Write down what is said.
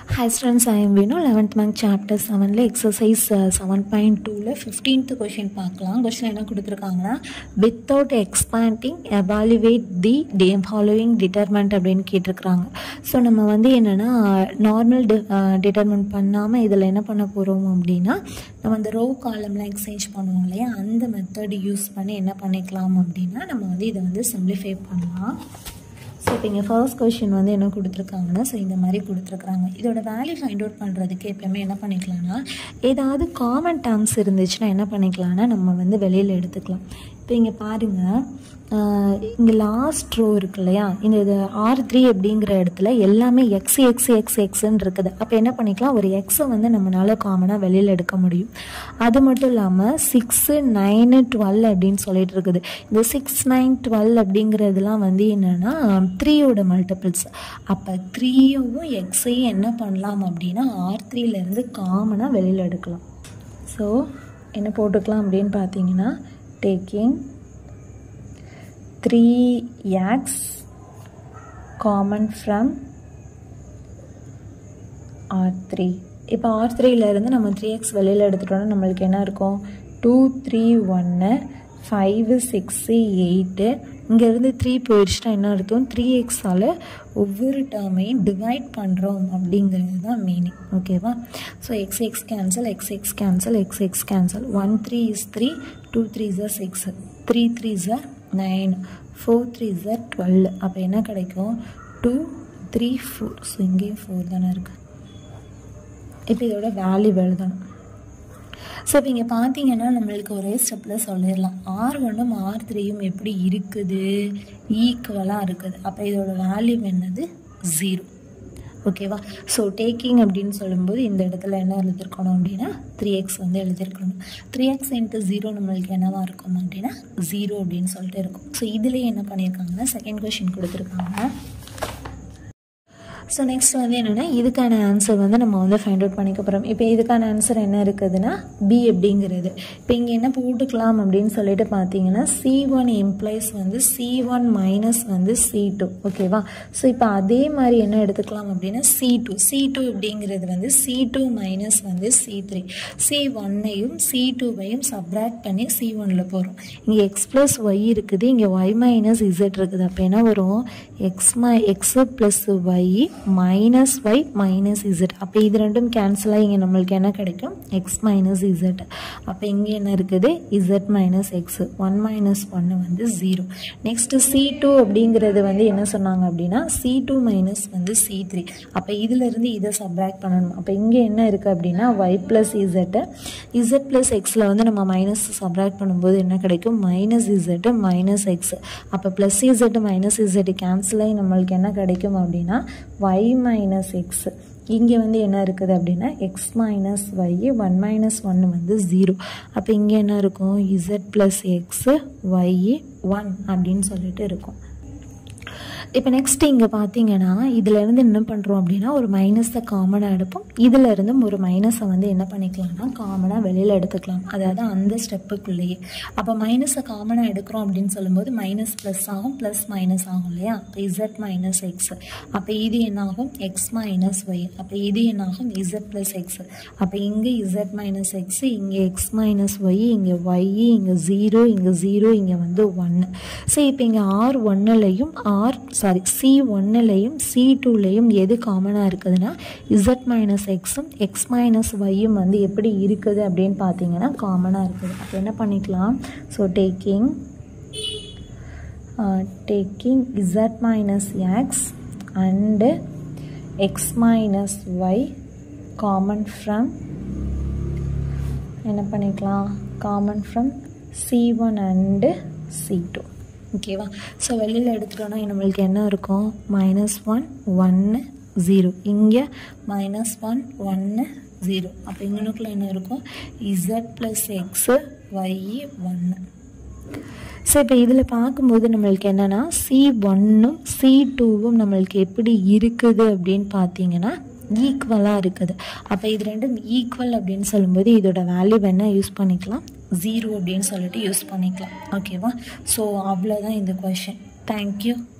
Hi students, I am Vinu. 11th month chapter 7 exercise 7.2 15th question பார்க்கலாம். question என்ன கொடுத்திருக்காங்கன்னா without expanding evaluate the following determinant அப்படின்னு கேட்டிருக்காங்க. So நம்ம வந்து என்னன்னா நார்மல் டிட்டர்மெண்ட் பண்ணாமல் இதில் என்ன பண்ண போகிறோம் அப்படின்னா நம்ம அந்த ரோ காலம்லாம் எக்ஸ்சேஞ்ச் பண்ணுவோம் இல்லையா, அந்த மெத்தட் யூஸ் பண்ணி என்ன பண்ணிக்கலாம் அப்படின்னா நம்ம வந்து இதை வந்து சிம்பிளிஃபை பண்ணலாம். ஸோ இப்போ இங்கே ஃபர்ஸ்ட் கொஷின் வந்து என்ன கொடுத்துருக்காங்கன்னா, ஸோ இந்த மாதிரி கொடுத்துருக்குறாங்க. இதோட வேல்யூ ஃபைண்ட் அவுட் பண்ணுறதுக்கு எப்போயுமே என்ன பண்ணிக்கலாம்னா ஏதாவது காமன் டேர்ம்ஸ் இருந்துச்சுன்னா என்ன பண்ணிக்கலாம்னா நம்ம வந்து வெளியில் எடுத்துக்கலாம். இப்போ இங்கே பாருங்கள், இங்கே லாஸ்ட் ரோ இருக்கு இல்லையா, இந்த இது R3 அப்படிங்கிற இடத்துல எல்லாமே எக்ஸ்ன்னு இருக்குது. அப்போ என்ன பண்ணிக்கலாம், ஒரு எக்ஸை வந்து நம்மளால காமனாக வெளியில் எடுக்க முடியும். அது மட்டும் இல்லாமல் 6, 9, 12 அப்படின்னு சொல்லிட்டு இருக்குது. இந்த 6, 9, 12 அப்படிங்கிறதுலாம் வந்து என்னென்னா 3யோட மல்டிபிள்ஸ். அப்போ 3யும் எக்ஸையும் என்ன பண்ணலாம் அப்படின்னா R3லேருந்து காமனாக வெளியில் எடுக்கலாம். ஸோ என்ன போட்டுக்கலாம் அப்படின்னு பார்த்தீங்கன்னா taking 3x common from R3. இப்போ R3லேருந்து நம்ம 3x வெளியில் எடுத்துட்டோம்னா நம்மளுக்கு என்ன இருக்கும், 2, 3, 1, 5, 6, 8. இங்கேருந்து 3 போயிடுச்சுன்னா என்ன அர்த்தம், 3xால் ஒவ்வொரு டேர்மையும் டிவைட் பண்ணுறோம் அப்படிங்கிறது தான் மீனிங். ஓகேவா? So x cancel, x cancel, x cancel. 1 3 is 3, 2 3 is 6, 3 3 is 9, 4 3 is 12. அப்போ என்ன கிடைக்கும், 2 3 4. ஸோ இங்கேயும் 4 தானே இருக்குது. இப்போ இதோட வேல்யூ எழுதணும். ஸோ இப்போ இங்கே பார்த்தீங்கன்னா நம்மளுக்கு ஒரே ஸ்டெப்பில் சொல்லிடலாம், R1ம் R3யும் எப்படி இருக்குது, ஈக்குவலாக இருக்குது. அப்போ இதோட வேல்யூ என்னது, 0. ஓகேவா? ஸோ டேக்கிங் அப்படின்னு சொல்லும்போது இந்த இடத்துல என்ன எழுதியிருக்கணும் அப்படின்னா 3x வந்து எழுதியிருக்கணும். 3x × 0 நம்மளுக்கு என்னவாக இருக்கும் அப்படின்னா 0 அப்படின்னு சொல்லிட்டு இருக்கும். ஸோ இதுலேயே என்ன பண்ணியிருக்காங்கன்னா செகண்ட் கொஷின் கொடுத்துருக்காங்க. ஸோ நெக்ஸ்ட் வந்து என்னென்னா இதுக்கான ஆன்சர் வந்து நம்ம வந்து ஃபைண்ட் அவுட் பண்ணிக்க போகிறோம். இப்போ இதுக்கான ஆன்சர் என்ன இருக்குதுன்னா B அப்படிங்கிறது. இப்போ இங்கே என்ன போட்டுக்கலாம் அப்படின்னு சொல்லிட்டு பார்த்தீங்கன்னா C1 இம்ப்ளைஸ் வந்து C1 மைனஸ் வந்து C2. ஓகேவா? ஸோ இப்போ அதே மாதிரி என்ன எடுத்துக்கலாம் அப்படின்னா C2 அப்படிங்கிறது வந்து C2 மைனஸ் வந்து C3. C1ஐயும் C2வையும் சப்ராக்ட் பண்ணி C1ல் போகிறோம். இங்கே x + y இருக்குது, இங்கே y மைனஸ் z இருக்குது. அப்போ என்ன வரும், x + y minus y minus z. அப்போ இது ரெண்டும் கேன்சல் ஆகி இங்கே நம்மளுக்கு என்ன கிடைக்கும், x மைனஸ் z. அப்போ இங்கே என்ன இருக்குது, z மைனஸ் x. 1 மைனஸ் 1 வந்து 0. நெக்ஸ்ட் C2 அப்படிங்கிறது வந்து என்ன சொன்னாங்க அப்படின்னா C2 மைனஸ் வந்து C3. அப்போ இதிலிருந்து இதை சப்ராக்ட் பண்ணணும். அப்போ இங்கே என்ன இருக்குது அப்படின்னா y ப்ளஸ் z ப்ளஸ் எக்ஸில் வந்து நம்ம மைனஸ் சப்ராக்ட் பண்ணும்போது என்ன கிடைக்கும், மைனஸ் z மைனஸ் எக்ஸ். அப்போ plus z minus z cancel ஆகி நம்மளுக்கு என்ன கிடைக்கும் அப்படின்னா y மைனஸ் எக்ஸ். இங்கே வந்து என்ன இருக்குது அப்படின்னா x மைனஸ் y, 1 மைனஸ் 1 வந்து 0. அப்போ இங்கே என்ன இருக்கும், z ப்ளஸ் எக்ஸ் y 1 அப்படின்னு சொல்லிட்டு இருக்கும். இப்போ நெக்ஸ்ட் இங்கே பார்த்தீங்கன்னா இதிலேருந்து என்ன பண்ணுறோம் அப்படின்னா ஒரு மைனஸை காமனாக எடுப்போம். இதிலேருந்து ஒரு மைனஸை வந்து என்ன பண்ணிக்கலாம்னா காமனாக வெளியில் எடுத்துக்கலாம், அதாவது அந்த ஸ்டெப்புக்குள்ளேயே. அப்போ மைனஸை காமனாக எடுக்கிறோம் அப்படின்னு சொல்லும்போது மைனஸ் ப்ளஸ் ஆகும், ப்ளஸ் மைனஸ் ஆகும் இல்லையா. அப்போ z மைனஸ் எக்ஸ். அப்போ இது என்னாகும், x மைனஸ் ஒய். அப்போ இது என்னாகும், z ப்ளஸ் எக்ஸ். அப்போ இங்கே z மைனஸ் எக்ஸ், இங்கே x மைனஸ் ஒய், இங்கே y, இங்கே 0, இங்கே 0, இங்கே வந்து 1. ஸோ இப்போ இங்கே R1லையும் C1லையும் C2லையும் எது காமனாக இருக்குதுன்னா z மைனஸ் எக்ஸும் x மைனஸ் ஒய்யும் வந்து எப்படி இருக்குது அப்படின்னு பார்த்தீங்கன்னா காமனாக இருக்குது. அப்போ என்ன பண்ணிக்கலாம், so taking z minus x and x minus y common from என்ன பண்ணிக்கலாம், common from C1 and C2. ஓகேவா? ஸோ வெளியில் எடுத்துட்டோன்னா நம்மளுக்கு என்ன இருக்கும், -1 1 0. இங்கே -1 1 0. அப்போ இங்கனுக்குள்ள என்ன இருக்கும், z ப்ளஸ் எக்ஸு y 1. ஸோ இப்போ இதில் பார்க்கும்போது நம்மளுக்கு என்னென்னா C1ம் C2வும் நம்மளுக்கு எப்படி இருக்குது அப்படின்னு பார்த்தீங்கன்னா ஈக்குவலாக இருக்குது. அப்போ இது ரெண்டும் ஈக்குவல் அப்படின்னு சொல்லும்போது இதோட வேல்யூ என்ன யூஸ் பண்ணிக்கலாம், 0 அப்படின்னு சொல்லிட்டு யூஸ் பண்ணிக்கலாம். ஓகேவா? ஸோ அவ்வளோதான் இந்த கொஷின். தேங்க்யூ.